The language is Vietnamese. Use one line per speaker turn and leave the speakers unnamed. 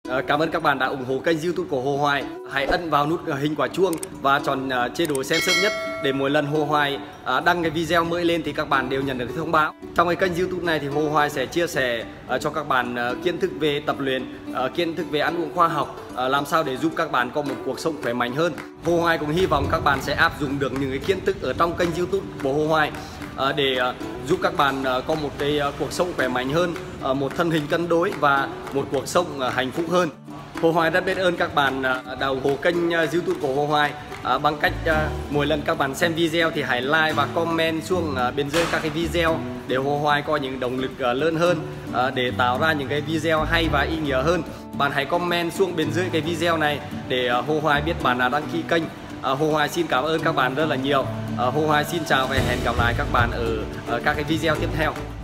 Cảm ơn các bạn đã ủng hộ kênh YouTube của Hồ Hoài. Hãy ấn vào nút hình quả chuông và chọn chế độ xem sớm nhất để mỗi lần Hồ Hoài đăng cái video mới lên thì các bạn đều nhận được thông báo. Trong cái kênh YouTube này thì Hồ Hoài sẽ chia sẻ cho các bạn kiến thức về tập luyện, kiến thức về ăn uống khoa học, làm sao để giúp các bạn có một cuộc sống khỏe mạnh hơn. Hồ Hoài cũng hy vọng các bạn sẽ áp dụng được những cái kiến thức ở trong kênh YouTube của Hồ Hoài để giúp các bạn có một cái cuộc sống khỏe mạnh hơn, một thân hình cân đối và một cuộc sống hạnh phúc hơn. Hồ Hoài rất biết ơn các bạn đã ủng hộ kênh YouTube của Hồ Hoài bằng cách mỗi lần các bạn xem video thì hãy like và comment xuống bên dưới các cái video để Hồ Hoài có những động lực lớn hơn để tạo ra những cái video hay và ý nghĩa hơn. Bạn hãy comment xuống bên dưới cái video này để Hồ Hoài biết bạn đã đăng ký kênh. Hồ Hoài xin cảm ơn các bạn rất là nhiều. Hồ Hoài xin chào và hẹn gặp lại các bạn ở các cái video tiếp theo.